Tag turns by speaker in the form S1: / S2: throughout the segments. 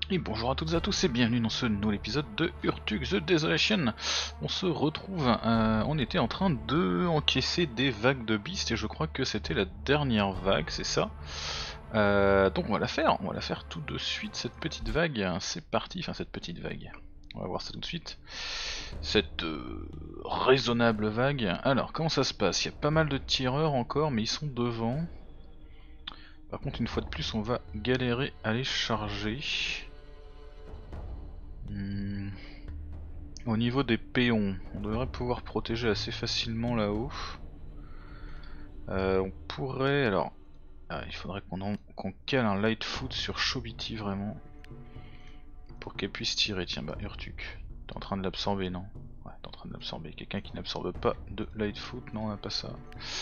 S1: Et bonjour à toutes et à tous et bienvenue dans ce nouvel épisode de Urtuk The Desolation. On se retrouve, on était en train de encaisser des vagues de beasts et je crois que c'était la dernière vague, c'est ça. Donc on va la faire tout de suite cette petite vague, c'est parti, enfin cette petite vague. On va voir ça tout de suite. Cette raisonnable vague. Alors comment ça se passe? Il y a pas mal de tireurs encore mais ils sont devant. Par contre une fois de plus on va galérer à les charger. Au niveau des péons, on devrait pouvoir protéger assez facilement là-haut. On pourrait alors... il faudrait qu'on cale un Lightfoot sur Chobiti vraiment. Pour qu'elle puisse tirer. Tiens bah Urtuk, t'es en train de l'absorber non? Ouais t'es en train de l'absorber. Quelqu'un qui n'absorbe pas de Lightfoot, non on n'a pas ça.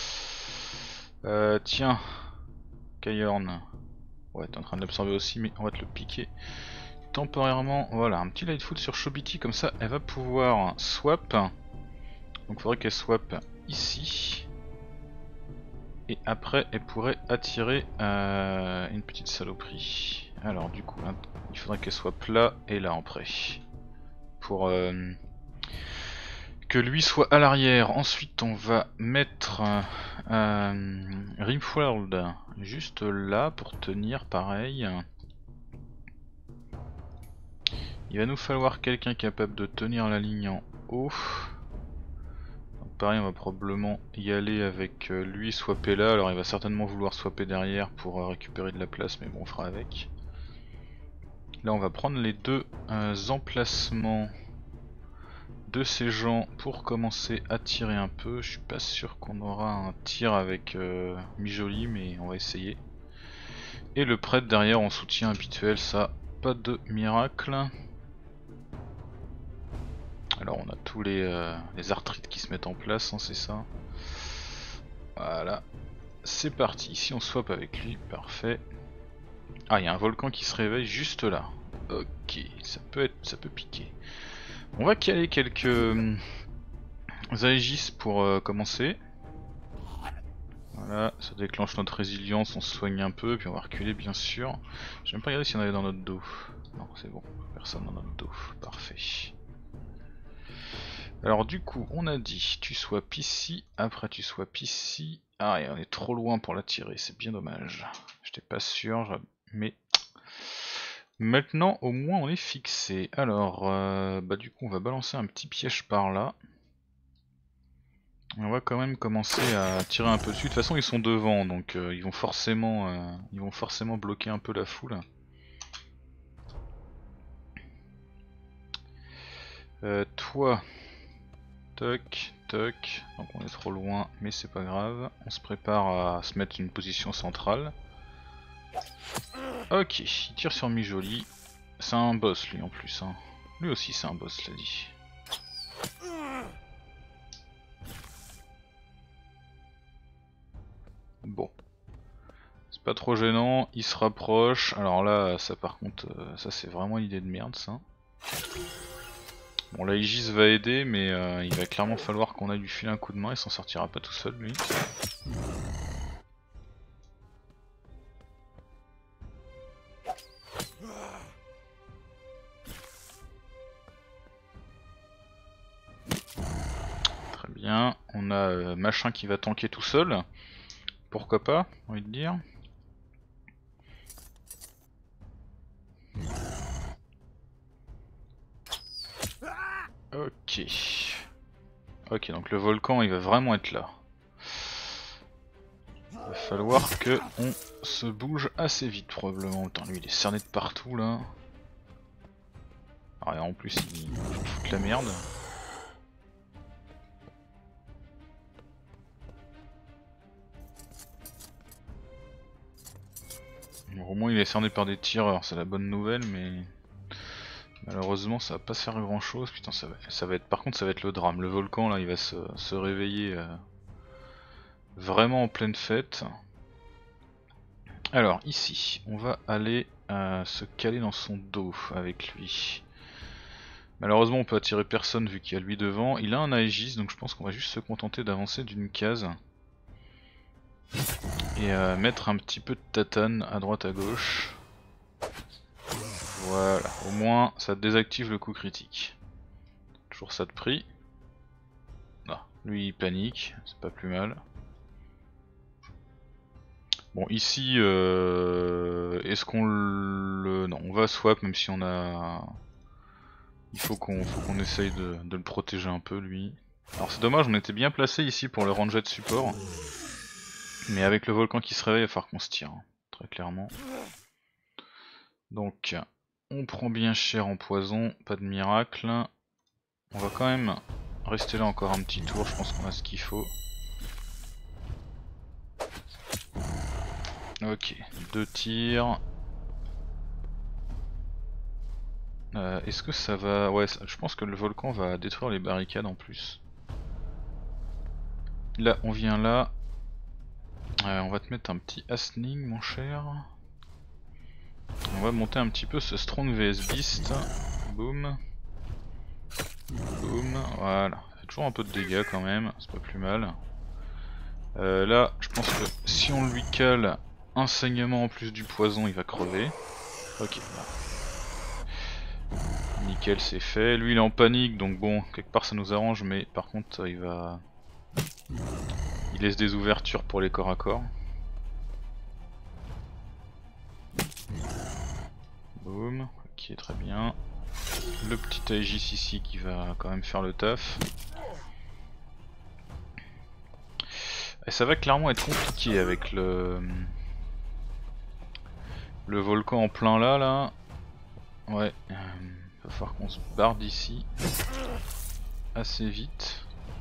S1: Tiens, Kayorn. Ouais t'es en train de l'absorber aussi mais on va te le piquer. Temporairement, voilà, un petit Lightfoot sur Chobiti, comme ça elle va pouvoir swap. Donc il faudrait qu'elle swap ici. Et après elle pourrait attirer une petite saloperie. Alors du coup, il faudrait qu'elle swap là et là en près. Pour que lui soit à l'arrière. Ensuite on va mettre Rimworld juste là pour tenir pareil. Il va nous falloir quelqu'un capable de tenir la ligne en haut. Donc pareil on va probablement y aller avec lui swapper là, alors il va certainement vouloir swapper derrière pour récupérer de la place mais bon on fera avec. Là on va prendre les deux emplacements de ces gens pour commencer à tirer un peu. Je suis pas sûr qu'on aura un tir avec Mijoli mais on va essayer. Et le prêtre derrière en soutien habituel, ça pas de miracle. Alors on a tous les arthrites qui se mettent en place, hein, c'est ça. Voilà, c'est parti. Ici on swap avec lui, parfait. Ah, il y a un volcan qui se réveille juste là. Ok, ça peut piquer. On va caler quelques Aegis pour commencer. Voilà, ça déclenche notre résilience, on se soigne un peu, puis on va reculer bien sûr. J'ai même pas regardé s'il y en avait dans notre dos. Non, c'est bon, personne dans notre dos, parfait. Alors du coup, on a dit, tu swaps ici, après tu swaps ici. Ah, et on est trop loin pour la tirer, c'est bien dommage. J'étais pas sûr, mais... Maintenant, au moins, on est fixé. Alors, bah du coup, on va balancer un petit piège par là. On va quand même commencer à tirer un peu dessus. De toute façon, ils sont devant, donc ils vont forcément bloquer un peu la foule. Toi... Toc, toc, donc on est trop loin, mais c'est pas grave. On se prépare à se mettre une position centrale. Ok, il tire sur Mijoli. C'est un boss lui en plus. Hein. Lui aussi c'est un boss, l'a dit. Bon. C'est pas trop gênant, il se rapproche. Alors là, ça par contre, ça c'est vraiment une idée de merde ça. Bon, l'Aegis va aider, mais il va clairement falloir qu'on aille lui filer un coup de main, il s'en sortira pas tout seul lui. Très bien, on a machin qui va tanker tout seul. Pourquoi pas, j'ai envie de dire. Ok. Ok, donc le volcan il va vraiment être là. Il va falloir que on se bouge assez vite probablement. Putain, lui il est cerné de partout là. Ah, et en plus il fout la merde. Bon, au moins il est cerné par des tireurs, c'est la bonne nouvelle, mais malheureusement ça va pas faire grand chose. Putain, ça va être, par contre ça va être le drame. Le volcan là il va se réveiller vraiment en pleine fête. Alors ici, on va aller se caler dans son dos avec lui. Malheureusement on peut attirer personne vu qu'il y a lui devant. Il a un Aegis donc je pense qu'on va juste se contenter d'avancer d'une case. Et mettre un petit peu de tatane à droite à gauche. Voilà, au moins ça désactive le coup critique. Toujours ça de prix. Ah, lui il panique, c'est pas plus mal. Bon ici, est-ce qu'on le... Non, on va swap même si on a... Il faut qu'on essaye de le protéger un peu lui. Alors c'est dommage, on était bien placé ici pour le ranger de support. Mais avec le volcan qui se réveille, il va falloir qu'on se tire, hein, très clairement. Donc on prend bien cher en poison, pas de miracle. On va quand même rester là encore un petit tour, je pense qu'on a ce qu'il faut. Ok, 2 tirs. Est-ce que ça va... Ouais, je pense que le volcan va détruire les barricades en plus. Là, on vient là. On va te mettre un petit Asning, mon cher. On va monter un petit peu ce Strong vs Beast. Boum. Boum. Voilà. Ça fait toujours un peu de dégâts quand même, c'est pas plus mal. Là, je pense que si on lui cale un saignement en plus du poison, il va crever. Ok. Nickel, c'est fait. Lui, il est en panique, donc bon, quelque part ça nous arrange, mais par contre, il laisse des ouvertures pour les corps à corps. Boum. Ok, très bien. Le petit Aegis ici qui va quand même faire le taf. Et ça va clairement être compliqué avec le volcan en plein là. Ouais, va falloir qu'on se barre d'ici assez vite.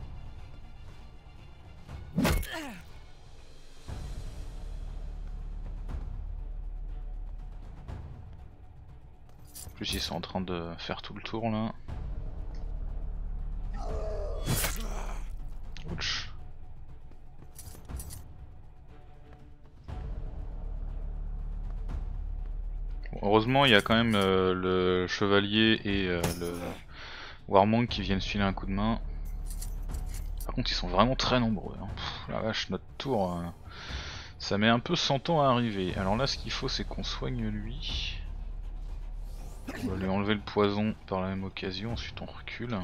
S1: En plus ils sont en train de faire tout le tour là. Ouch. Bon, heureusement il y a quand même le chevalier et le Warmonk qui viennent filer un coup de main. Par contre ils sont vraiment très nombreux, hein. Pff, la vache, notre tour ça met un peu 100 ans à arriver. Alors là ce qu'il faut c'est qu'on soigne lui. On va lui enlever le poison par la même occasion, ensuite on recule.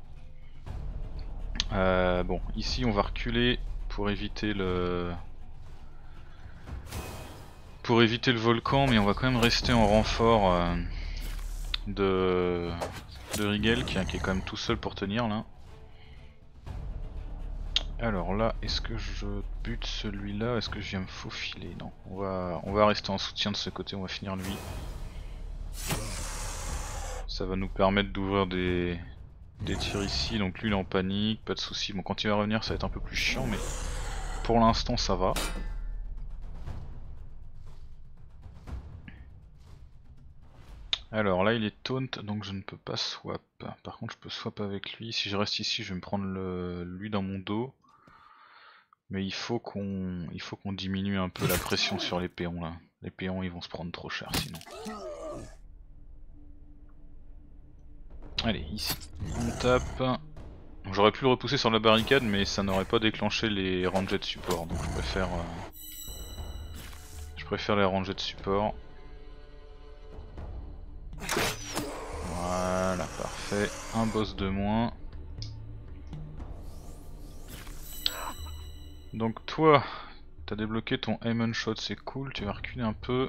S1: Bon, ici on va reculer pour éviter le volcan, mais on va quand même rester en renfort de Rigel qui est quand même tout seul pour tenir là. Alors là, est-ce que je bute celui-là? Est-ce que je viens me faufiler? Non, on va rester en soutien de ce côté, on va finir lui. Ça va nous permettre d'ouvrir des tirs ici, donc lui il est en panique, pas de soucis. Bon, quand il va revenir ça va être un peu plus chiant, mais pour l'instant ça va. Alors là il est taunt, donc je ne peux pas swap. Par contre je peux swap avec lui. Si je reste ici je vais me prendre lui dans mon dos. Mais il faut qu'on diminue un peu la pression sur les péons là. Les péons ils vont se prendre trop cher sinon. Allez, ici, on tape. J'aurais pu le repousser sur la barricade, mais ça n'aurait pas déclenché les rangées de support, donc je préfère les rangées de support. Voilà, parfait. Un boss de moins. Donc toi, t'as débloqué ton aim and shot, c'est cool, tu vas reculer un peu.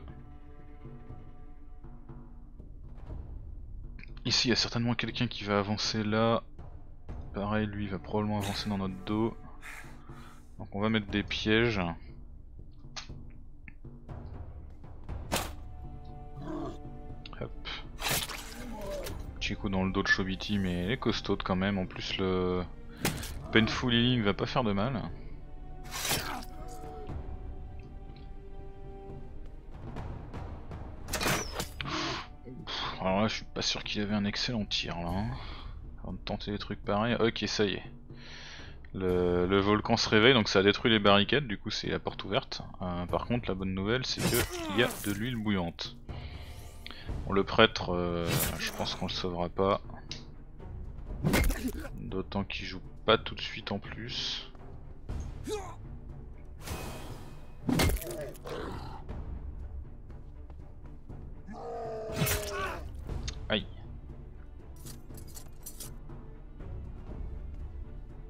S1: Ici, il y a certainement quelqu'un qui va avancer là. Pareil, lui, il va probablement avancer dans notre dos. Donc on va mettre des pièges. Hop. Petit coup dans le dos de Chobiti, mais elle est costaude quand même. En plus, le Painful Healing va pas faire de mal. Alors là, je suis pas sûr qu'il avait un excellent tir là. Hein. Avant de tenter des trucs pareils. Ok, ça y est. Le volcan se réveille, donc ça a détruit les barricades, du coup c'est la porte ouverte. Par contre, la bonne nouvelle, c'est qu'il y a de l'huile bouillante. Bon, le prêtre, je pense qu'on le sauvera pas. D'autant qu'il joue pas tout de suite en plus.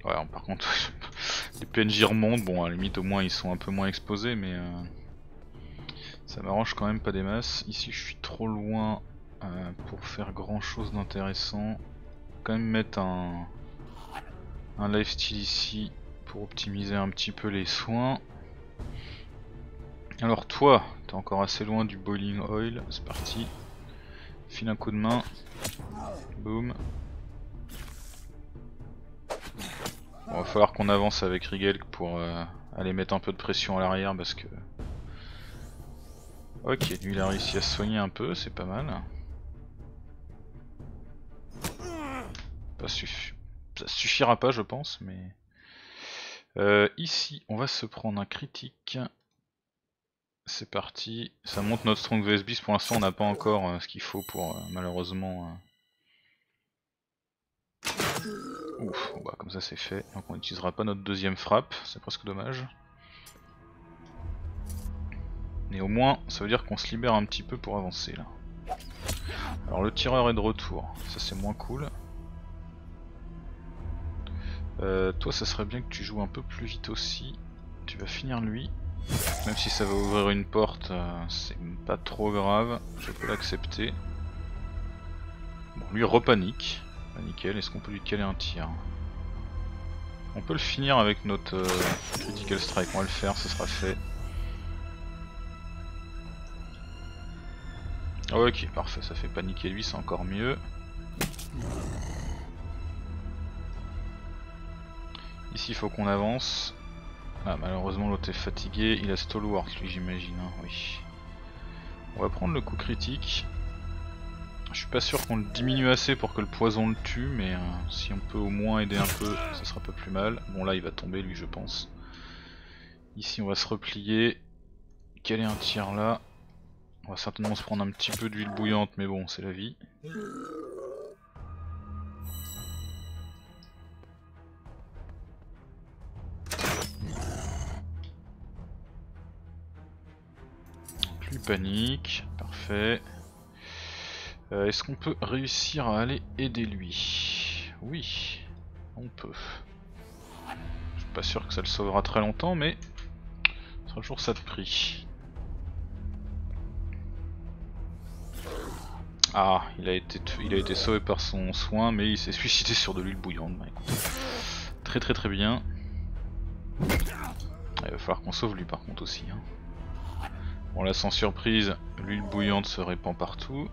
S1: Ouais, par contre, les PNJ remontent, bon à la limite au moins ils sont un peu moins exposés, mais ça m'arrange quand même pas des masses. Ici je suis trop loin pour faire grand chose d'intéressant. Quand même mettre un lifesteal ici pour optimiser un petit peu les soins. Alors toi, t'es encore assez loin du boiling oil, c'est parti. File un coup de main. Boum. Bon, va falloir qu'on avance avec Rigel pour aller mettre un peu de pression à l'arrière parce que... Ok, lui il a réussi à se soigner un peu, c'est pas mal. Ça suffira pas je pense, mais... ici on va se prendre un critique. C'est parti, ça monte notre Strong VS Beast, pour l'instant on n'a pas encore ce qu'il faut pour malheureusement... Ouf, bon, bah comme ça c'est fait, donc on n'utilisera pas notre deuxième frappe, c'est presque dommage. Mais au moins ça veut dire qu'on se libère un petit peu pour avancer là. Alors le tireur est de retour, ça c'est moins cool. Toi ça serait bien que tu joues un peu plus vite aussi, tu vas finir lui. Même si ça va ouvrir une porte, c'est pas trop grave, je peux l'accepter. Bon lui repanique, bah, nickel, est-ce qu'on peut lui caler un tir? On peut le finir avec notre Critical Strike, on va le faire, ce sera fait. Ok, parfait, ça fait paniquer lui, c'est encore mieux. Ici il faut qu'on avance. Ah malheureusement l'autre est fatigué, il a Stalwart lui j'imagine, hein, oui. On va prendre le coup critique. Je suis pas sûr qu'on le diminue assez pour que le poison le tue, mais si on peut au moins aider un peu, ça sera pas plus mal. Bon là il va tomber lui je pense. Ici on va se replier, caler un tir là. On va certainement se prendre un petit peu d'huile bouillante, mais bon c'est la vie. Donc lui panique, parfait. Est-ce qu'on peut réussir à aller aider lui? Oui, on peut. Je suis pas sûr que ça le sauvera très longtemps, mais ça sera toujours ça de prix. Ah, il a été sauvé par son soin, mais il s'est suicidé sur de l'huile bouillante. Bah, écoute, très bien. Il va falloir qu'on sauve lui par contre aussi. Hein. Bon là sans surprise, l'huile bouillante se répand partout.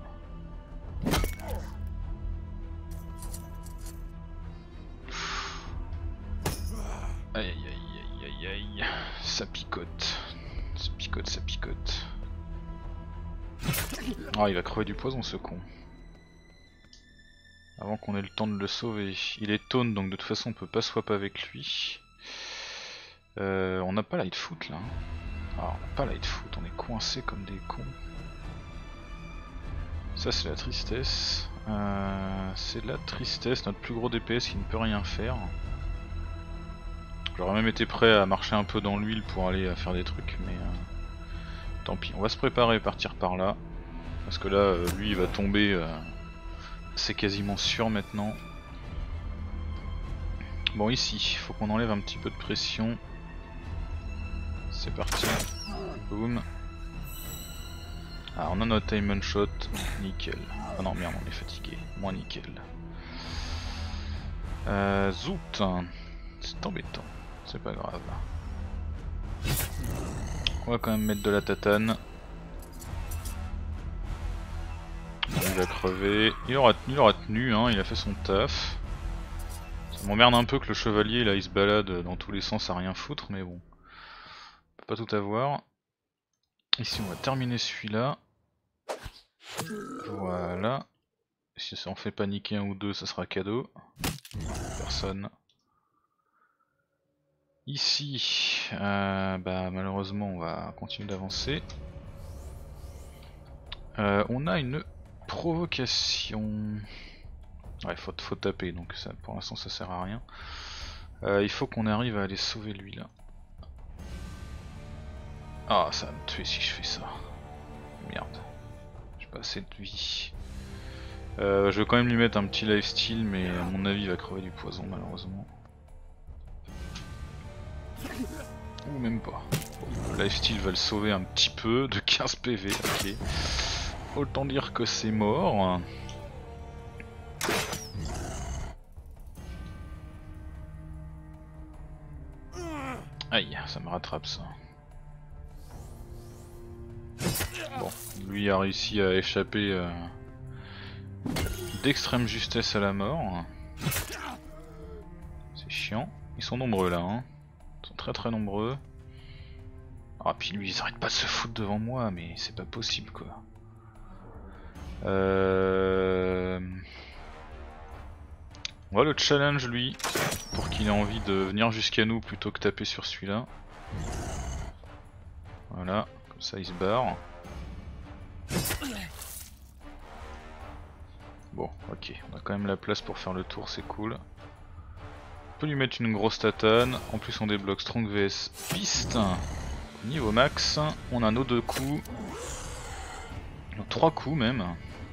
S1: Aïe aïe aïe aïe aïe aïe, ça picote. Ça picote, ça picote. Ah il va crever du poison ce con. Avant qu'on ait le temps de le sauver. Il est taunt donc de toute façon on peut pas swap avec lui. On n'a pas Lightfoot là. Ah, on n'a pas Lightfoot, on est coincé comme des cons. Ça c'est la tristesse. C'est la tristesse, notre plus gros DPS qui ne peut rien faire. J'aurais même été prêt à marcher un peu dans l'huile pour aller faire des trucs, mais tant pis. On va se préparer à partir par là. Parce que là, lui il va tomber, c'est quasiment sûr maintenant. Bon ici, il faut qu'on enlève un petit peu de pression. C'est parti. Boum. Ah on a notre time and shot, nickel. Ah non merde on est fatigué, moins nickel. Zout, c'est embêtant, c'est pas grave. On va quand même mettre de la tatane. Il va crever, il aura tenu, hein, il a fait son taf. Ça m'emmerde un peu que le chevalier là il se balade dans tous les sens à rien foutre, mais bon. On peut pas tout avoir. Ici on va terminer celui-là. Voilà. Si ça en fait paniquer un ou deux, ça sera cadeau. Personne. Ici, bah, malheureusement, on va continuer d'avancer. On a une provocation. Ouais, faut taper, donc ça, pour l'instant ça sert à rien. Il faut qu'on arrive à aller sauver lui là. Ah, ça va me tuer si je fais ça. Merde. J'ai pas assez de vie. Je vais quand même lui mettre un petit lifesteal, mais à mon avis il va crever du poison malheureusement. Ou même pas. Bon, Lifesteal va le sauver un petit peu de 15 PV, ok. Autant dire que c'est mort. Aïe, ça me rattrape ça. Bon, lui a réussi à échapper d'extrême justesse à la mort. C'est chiant. Ils sont nombreux là, hein. Ils sont très nombreux. Ah puis lui, ils arrêtent pas de se foutre devant moi, mais c'est pas possible quoi. On va le challenge lui, pour qu'il ait envie de venir jusqu'à nous plutôt que taper sur celui-là. Voilà, comme ça il se barre. Bon, ok, on a quand même la place pour faire le tour, c'est cool. On peut lui mettre une grosse tatane, en plus on débloque Strong vs Piste. Niveau max, on a nos 2 coups. Nos 3 coups même.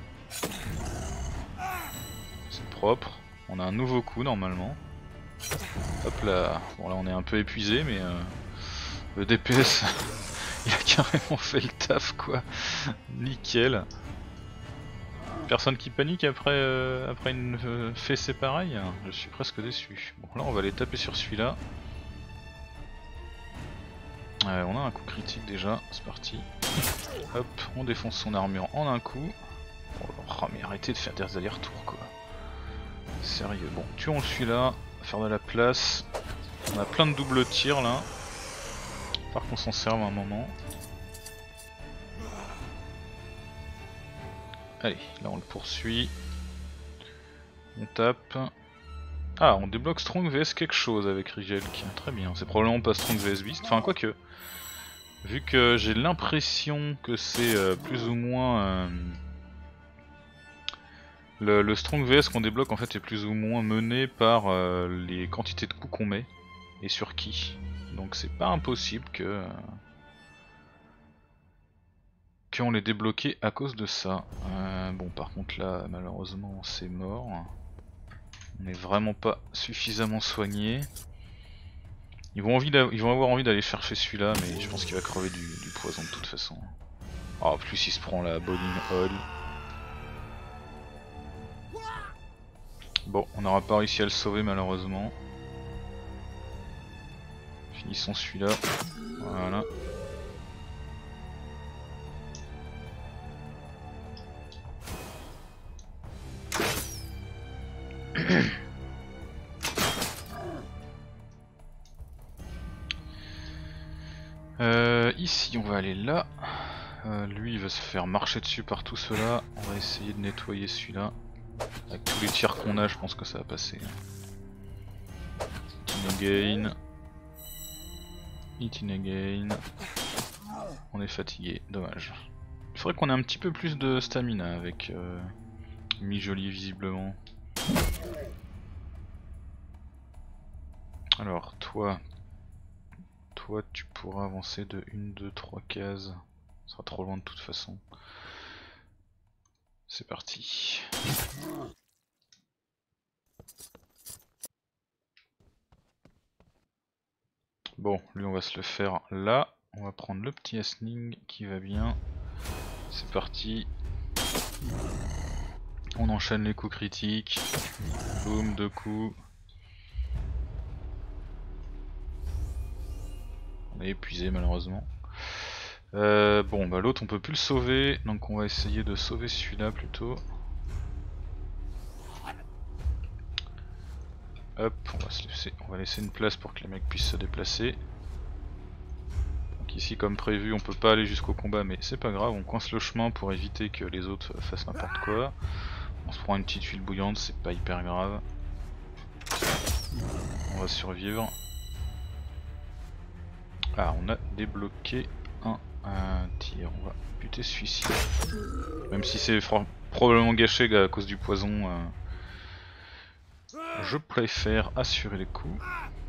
S1: C'est propre. On a un nouveau coup normalement. Hop là. Bon là on est un peu épuisé mais le DPS il a carrément fait le taf quoi. Nickel. Personne qui panique après, après une fessée pareille. Je suis presque déçu. Bon là on va aller taper sur celui-là. On a un coup critique déjà, c'est parti. Hop, on défonce son armure en un coup. Oh mais arrêtez de faire des allers-retours quoi. Sérieux, bon, tuons celui-là, faire de la place. On a plein de doubles tirs là. Par qu'on s'en serve à un moment. Allez, là on le poursuit. On tape. Ah, on débloque Strong vs quelque chose avec Rigelk. Très bien, c'est probablement pas Strong vs Beast. Enfin, quoique. Vu que j'ai l'impression que c'est plus ou moins... le Strong vs qu'on débloque en fait est plus ou moins mené par les quantités de coups qu'on met. Et sur qui. Donc c'est pas impossible que... qu'on l'ait débloqué à cause de ça. Bon par contre là malheureusement c'est mort. On n'est vraiment pas suffisamment soigné. Ils vont avoir envie d'aller chercher celui-là, mais je pense qu'il va crever du poison de toute façon. Oh, en plus il se prend la bowling hall. Bon, on n'aura pas réussi à le sauver malheureusement. Finissons celui-là. Voilà. Ici on va aller là. Lui il va se faire marcher dessus par tout cela. On va essayer de nettoyer celui-là. Avec tous les tirs qu'on a je pense que ça va passer. Hit again. Hit again. On est fatigué, dommage. Il faudrait qu'on ait un petit peu plus de stamina avec Mi-Joli visiblement. Alors toi tu pourras avancer de 1, 2, 3 cases. Ça sera trop loin de toute façon. C'est parti. Bon, lui on va se le faire là. On va prendre le petit Asning qui va bien. C'est parti. On enchaîne les coups critiques. Boum, 2 coups. On est épuisé malheureusement. Bon bah l'autre on peut plus le sauver, donc on va essayer de sauver celui-là plutôt. Hop, on va laisser une place pour que les mecs puissent se déplacer. Donc ici comme prévu on peut pas aller jusqu'au combat mais c'est pas grave, on coince le chemin pour éviter que les autres fassent n'importe quoi. On se prend une petite huile bouillante, c'est pas hyper grave. On va survivre. Ah, on a débloqué un tir, on va buter celui-ci. Même si c'est probablement gâché à cause du poison, je préfère assurer les coups.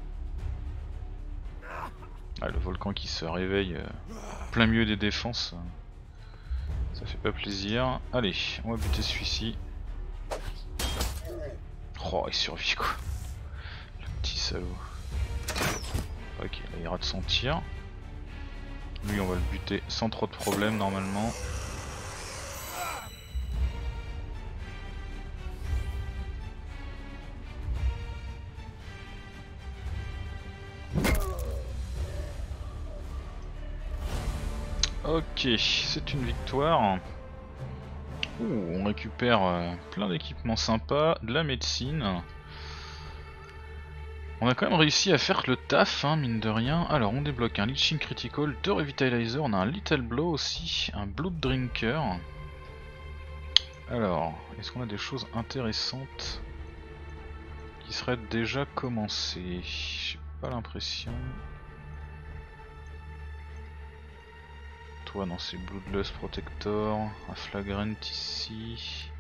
S1: Ah, le volcan qui se réveille plein milieu des défenses, ça fait pas plaisir. Allez, on va buter celui-ci. Oh, il survit quoi. Le petit salaud. Ok, là il rate son tir. Lui on va le buter sans trop de problèmes normalement. Ok, c'est une victoire. Ouh, on récupère plein d'équipements sympas, de la médecine. On a quand même réussi à faire le taf, hein, mine de rien. Alors on débloque un Leeching Critical, 2 Revitalizer, on a un Little Blow aussi, un Blood Drinker. Alors, est-ce qu'on a des choses intéressantes qui seraient déjà commencées? J'ai pas l'impression. Toi non, c'est Bloodlust Protector, un Flagrant ici.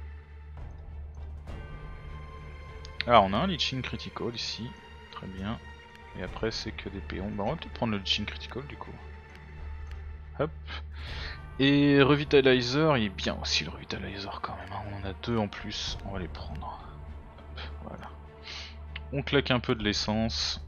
S1: Ah, on a un Leeching Critical ici, très bien. Et après c'est que des péons. Bah on va peut-être prendre le Leeching Critical du coup. Hop. Et Revitalizer, il est bien aussi le Revitalizer quand même, hein. On en a 2 en plus, on va les prendre. Hop, voilà. On claque un peu de l'essence.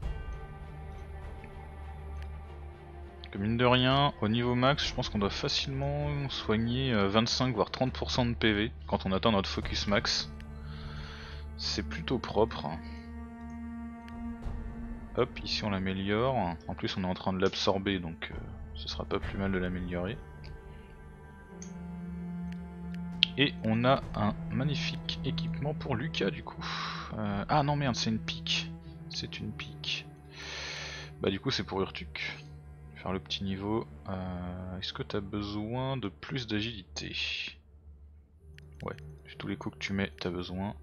S1: Mine de rien, au niveau max, je pense qu'on doit facilement soigner 25 voire 30% de PV quand on atteint notre focus max. C'est plutôt propre. Hop, ici on l'améliore. En plus on est en train de l'absorber donc ce sera pas plus mal de l'améliorer. Et on a un magnifique équipement pour Lucas du coup. Ah non merde, c'est une pique. C'est une pique. Bah du coup c'est pour Urtuk. Faire le petit niveau. Est-ce que tu as besoin de plus d'agilité? Ouais, tous les coups que tu mets, t'as besoin.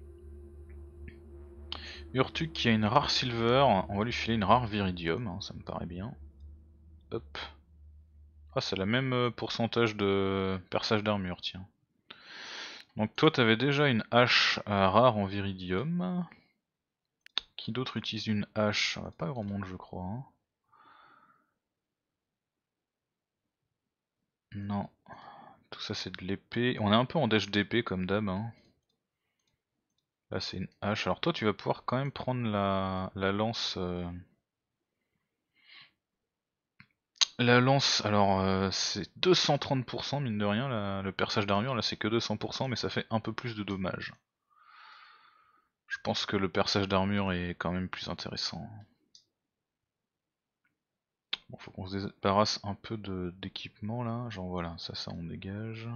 S1: Urtuk qui a une rare silver, on va lui filer une rare viridium, hein, ça me paraît bien. Hop. Ah, c'est la même pourcentage de perçage d'armure, tiens. Donc toi t'avais déjà une hache rare en viridium. Qui d'autre utilise une hache? Pas grand monde je crois. Hein. Non. Tout ça c'est de l'épée. On est un peu en dash d'épée comme d'hab. Hein. Là c'est une hache. Alors toi tu vas pouvoir quand même prendre la lance. La lance, alors c'est 230% mine de rien, le perçage d'armure, là c'est que 200% mais ça fait un peu plus de dommages. Je pense que le perçage d'armure est quand même plus intéressant. Bon, faut qu'on se débarrasse un peu d'équipement là, genre voilà, ça on dégage.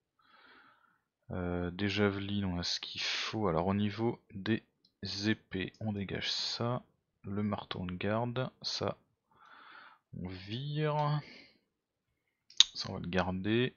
S1: Des javelines, on a ce qu'il faut. Alors au niveau des épées, on dégage ça. Le marteau on garde, ça on vire. Ça on va le garder.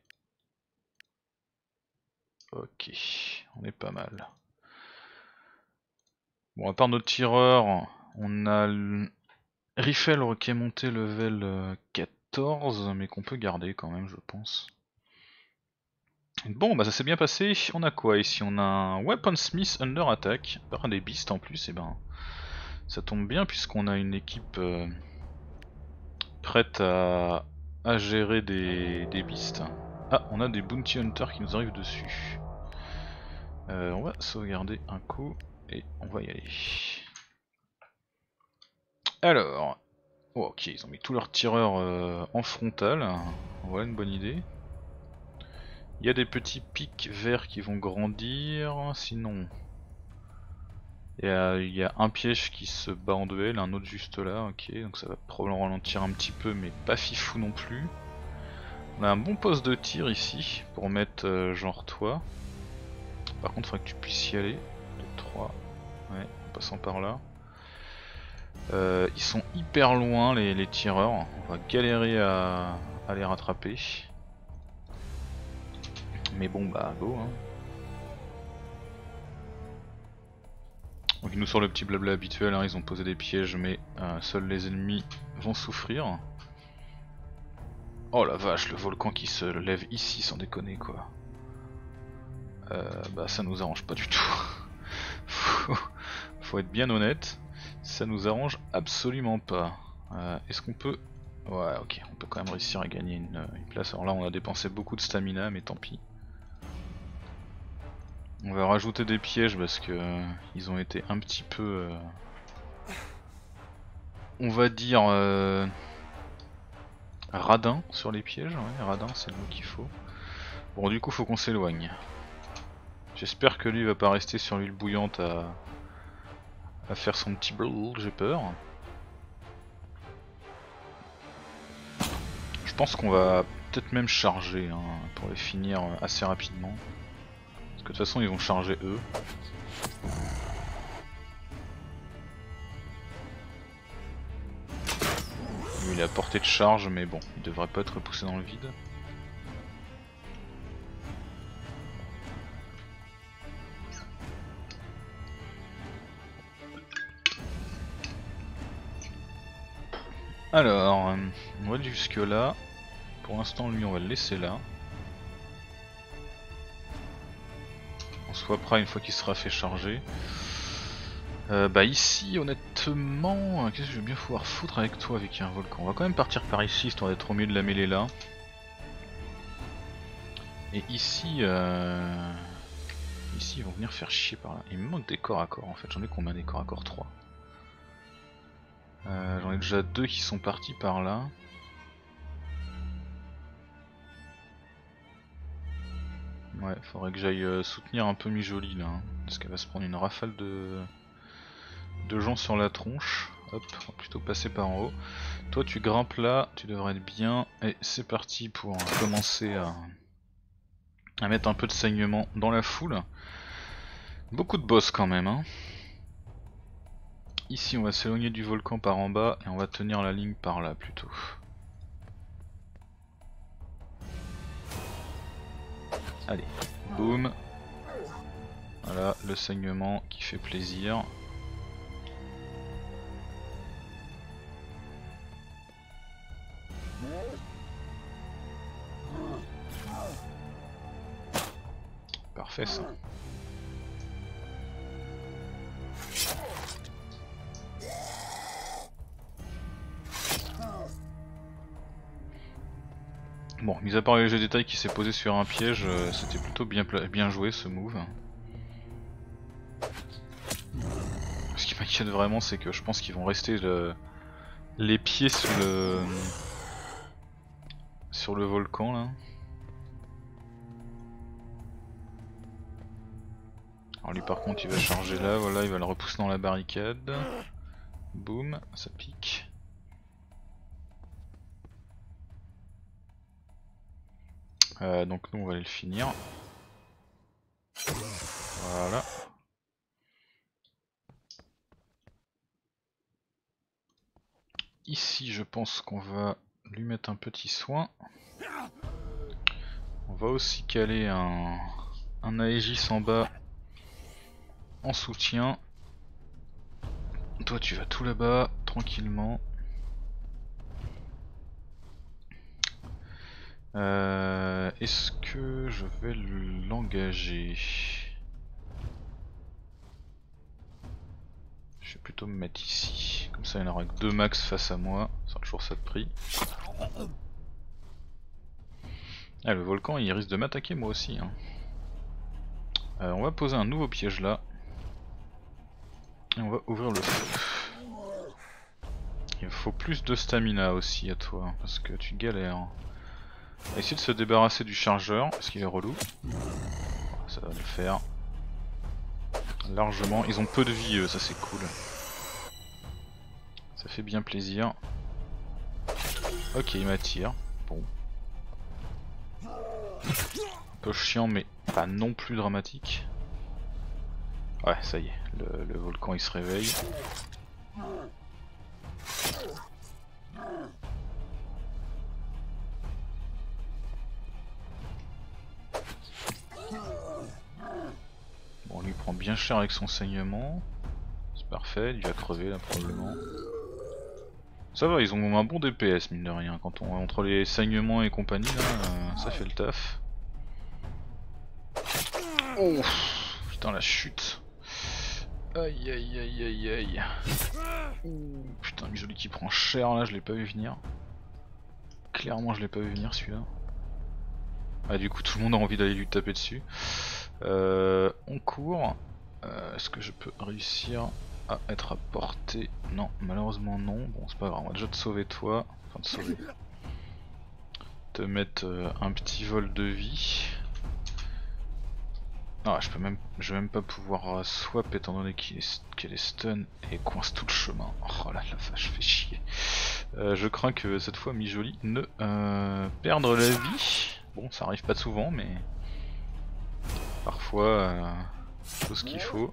S1: Ok, on est pas mal. Bon, à part notre tireur, on a le Riffel qui est monté level 14, mais qu'on peut garder quand même, je pense. Bon, bah ça s'est bien passé. On a quoi ici? On a un Weaponsmith Under Attack, par un des beasts en plus, et ben ça tombe bien puisqu'on a une équipe prête à gérer des beasts. Ah, on a des Bounty Hunters qui nous arrivent dessus. On va sauvegarder un coup et on va y aller. Alors, oh, ok, ils ont mis tous leurs tireurs en frontal, voilà une bonne idée. Il y a des petits pics verts qui vont grandir, sinon il y a un piège qui se bat en duel, un autre juste là, ok, donc ça va probablement ralentir un petit peu mais pas fifou non plus. On a un bon poste de tir ici pour mettre genre toi. Par contre il faudrait que tu puisses y aller, 2, 3, ouais, en passant par là. Ils sont hyper loin les tireurs, on va galérer à les rattraper. Mais bon bah go hein. Donc ils nous sortent le petit blabla habituel, hein, ils ont posé des pièges mais seuls les ennemis vont souffrir. Oh la vache, le volcan qui se lève ici sans déconner quoi. Bah ça nous arrange pas du tout. Faut être bien honnête, ça nous arrange absolument pas. Est-ce qu'on peut... Ouais ok, on peut quand même réussir à gagner une place. Alors là on a dépensé beaucoup de stamina mais tant pis. On va rajouter des pièges parce que ils ont été un petit peu on va dire radin sur les pièges, ouais, radin c'est le mot qu'il faut. Bon du coup faut qu'on s'éloigne. J'espère que lui va pas rester sur l'huile bouillante à faire son petit brrr, j'ai peur. Je pense qu'on va peut-être même charger hein, pour les finir assez rapidement. Parce que de toute façon ils vont charger eux. Lui il est à portée de charge mais bon, il devrait pas être poussé dans le vide. Alors, on va aller jusque là. Pour l'instant lui on va le laisser là. On se reprend une fois qu'il sera fait charger. Bah ici honnêtement, qu'est-ce que je vais bien pouvoir foutre avec toi avec un volcan? On va quand même partir par ici histoire d'être au milieu de la mêlée là. Et ici, ici ils vont venir faire chier par là. Il me manque des corps à corps en fait, j'en ai combien des corps à corps? 3. J'en ai déjà 2 qui sont partis par là. Ouais, faudrait que j'aille soutenir un peu Mijoli là, hein, parce qu'elle va se prendre une rafale de gens sur la tronche. Hop, on va plutôt passer par en haut. Toi tu grimpes là, tu devrais être bien. Et c'est parti pour commencer à mettre un peu de saignement dans la foule. Beaucoup de boss quand même hein. Ici on va s'éloigner du volcan par en bas et on va tenir la ligne par là plutôt. Allez, boum. Voilà, le saignement qui fait plaisir. Parfait ça. Bon, mis à part le léger détail qui s'est posé sur un piège, c'était plutôt bien joué ce move. Ce qui m'inquiète vraiment, c'est que je pense qu'ils vont rester les pieds sur le volcan là. Alors lui par contre il va charger là, voilà, il va le repousser dans la barricade. Boum, ça pique. Donc nous on va aller le finir. Voilà. Ici je pense qu'on va lui mettre un petit soin. On va aussi caler un Aegis en bas en soutien. Toi tu vas tout là-bas tranquillement. Est-ce que je vais l'engager? Je vais plutôt me mettre ici, comme ça il n'y en aura que 2 max face à moi, ça sera toujours ça de prix. Ah, le volcan il risque de m'attaquer moi aussi hein. On va poser un nouveau piège là. Et on va ouvrir le feu. Il me faut plus de stamina aussi à toi, parce que tu galères. On va essayer de se débarrasser du chargeur, parce qu'il est relou. Ça va le faire. Largement, ils ont peu de vie eux, ça c'est cool. Ça fait bien plaisir. Ok, il m'attire. Bon. Un peu chiant mais pas non plus dramatique. Ouais, ça y est, le volcan il se réveille. Bon, lui prend bien cher avec son saignement. C'est parfait, il va crever là probablement. Ça va, ils ont un bon DPS mine de rien. Quand on entre les saignements et compagnie là, ça fait le taf. Oh putain la chute. Aïe aïe aïe aïe aïe. Putain Mijoli qui prend cher là, je l'ai pas vu venir. Clairement je l'ai pas vu venir celui-là. Ah du coup tout le monde a envie d'aller lui taper dessus. On court. Est-ce que je peux réussir? à être à portée. Non, malheureusement non. Bon, c'est pas grave, on va déjà te sauver toi. Enfin, te sauver. Te mettre un petit vol de vie. Ah, je vais même pas pouvoir swap étant donné qu'elle est stun et coince tout le chemin. Oh là la vache, fait chier. Je crains que cette fois Mijoli ne perdre la vie. Bon, ça arrive pas souvent, mais parfois faut ce qu'il faut.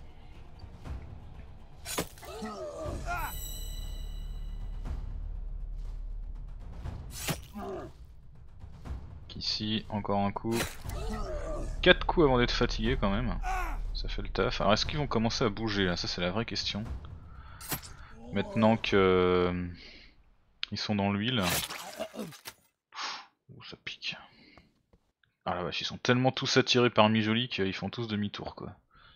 S1: Ici, encore un coup. 4 coups avant d'être fatigué quand même. Ça fait le taf. Alors est-ce qu'ils vont commencer à bouger là? Ça c'est la vraie question. Maintenant que ils sont dans l'huile. Ouh, ça pique. Ah la vache, ils sont tellement tous attirés par Mijoli qu'ils font tous demi-tour quoi.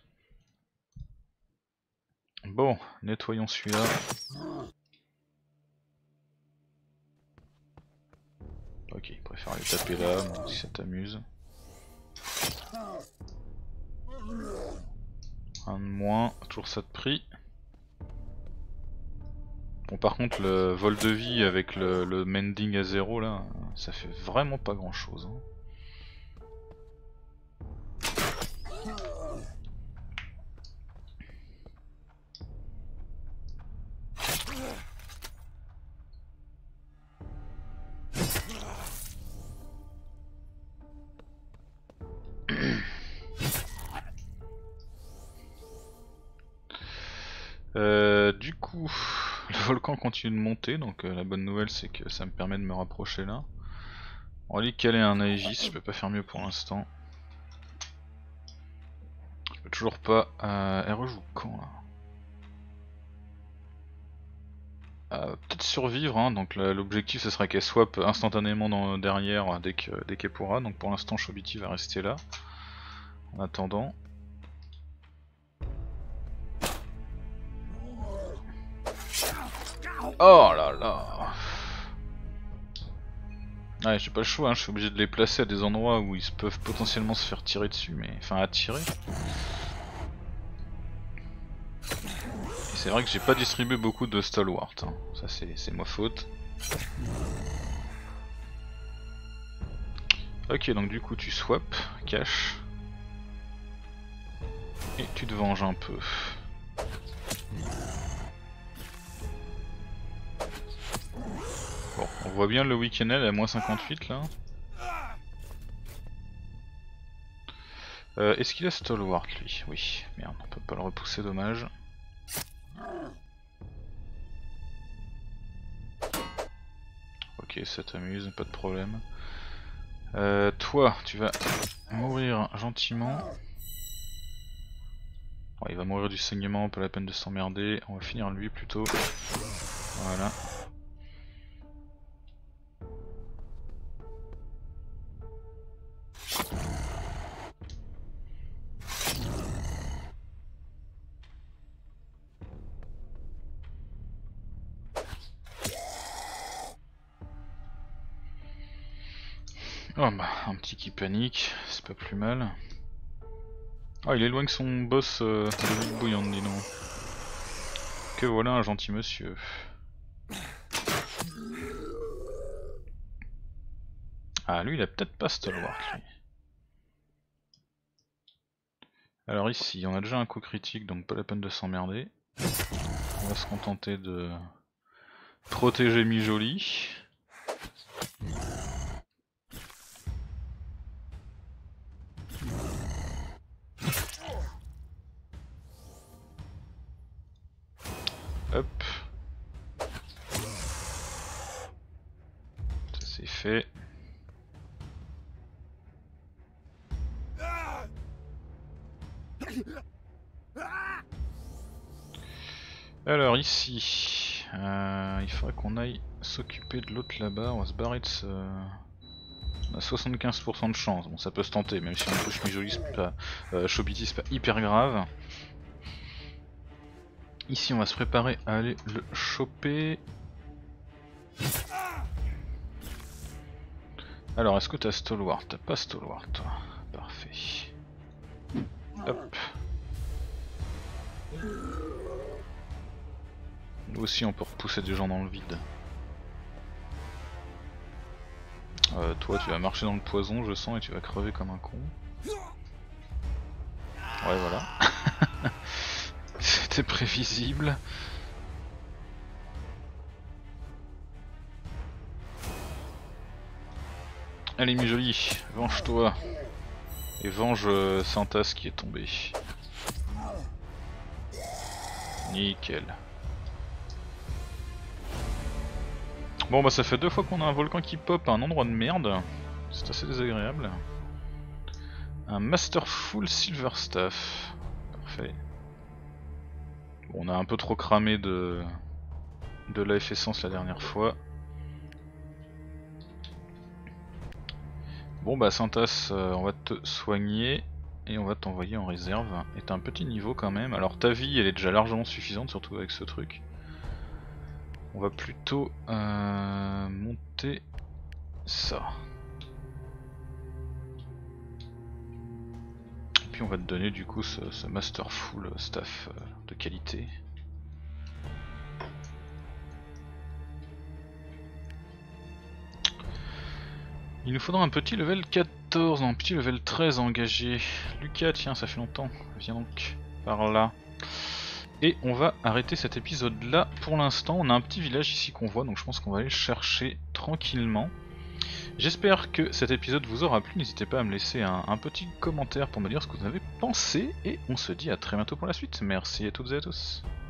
S1: Bon, nettoyons celui-là. Ok, il préfère aller taper là, bon, si ça t'amuse. Un de moins, toujours ça de prix. Bon par contre le vol de vie avec le mending à 0 là, ça fait vraiment pas grand chose. Hein. Du coup, le volcan continue de monter, donc la bonne nouvelle c'est que ça me permet de me rapprocher là. On va lui caler un Aegis, je peux pas faire mieux pour l'instant. Je peux toujours pas... elle rejoue quand là? Peut-être survivre, hein, donc l'objectif ce serait qu'elle swap instantanément derrière dès qu'elle pourra, donc pour l'instant Chobiti va rester là. En attendant... Oh là là! Ouais, j'ai pas le choix, hein, je suis obligé de les placer à des endroits où ils peuvent potentiellement se faire tirer dessus, mais... Enfin, attirer. Et c'est vrai que j'ai pas distribué beaucoup de stalwart, hein. Ça c'est ma faute. Ok, donc du coup tu swap, cache. Et tu te venges un peu. Bon, on voit bien le week-end à moins 58 là. Est-ce qu'il a stalwart lui? Oui, merde, on peut pas le repousser, dommage. Ok, ça t'amuse, pas de problème. Toi, tu vas mourir gentiment. Bon, il va mourir du saignement, pas la peine de s'emmerder. On va finir lui plutôt. Voilà. Oh bah, un petit qui panique, c'est pas plus mal. Ah, il éloigne son boss de l'huile bouillante, dis donc. Que voilà un gentil monsieur. Ah, lui il a peut-être pas stalwart lui. Alors ici, on a déjà un coup critique, donc pas la peine de s'emmerder. On va se contenter de protéger Mijoli. Hop. Ça c'est fait. Alors ici, il faudrait qu'on aille s'occuper de l'autre là-bas, on va se barrer de ce... On a 75% de chance, bon ça peut se tenter, même si on touche Mijoli, c'est pas... Chobiti c'est pas hyper grave. Ici on va se préparer à aller le choper. Alors est-ce que t'as stalwart? T'as pas stalwart toi, parfait. Hop. aussi on peut repousser des gens dans le vide. Toi tu vas marcher dans le poison je sens et tu vas crever comme un con. Ouais voilà. C'était prévisible. Allez mi joli, venge-toi. Et venge Santas qui est tombé. Nickel. Bon bah ça fait 2 fois qu'on a un volcan qui pop à un endroit de merde. C'est assez désagréable. Un Masterful Silver Staff. Parfait. Bon, on a un peu trop cramé de life essence la dernière fois. Bon bah Santas, on va te soigner et on va t'envoyer en réserve. Et t'as un petit niveau quand même. Alors ta vie elle est déjà largement suffisante, surtout avec ce truc. On va plutôt monter ça. Et puis on va te donner du coup ce Masterful Staff de qualité. Il nous faudra un petit level 14, non, un petit level 13 engagé. Lucas, tiens, ça fait longtemps. Viens donc par là. Et on va arrêter cet épisode là pour l'instant. On a un petit village ici qu'on voit, donc je pense qu'on va aller le chercher tranquillement. J'espère que cet épisode vous aura plu. N'hésitez pas à me laisser un petit commentaire pour me dire ce que vous en avez pensé. Et on se dit à très bientôt pour la suite. Merci à toutes et à tous.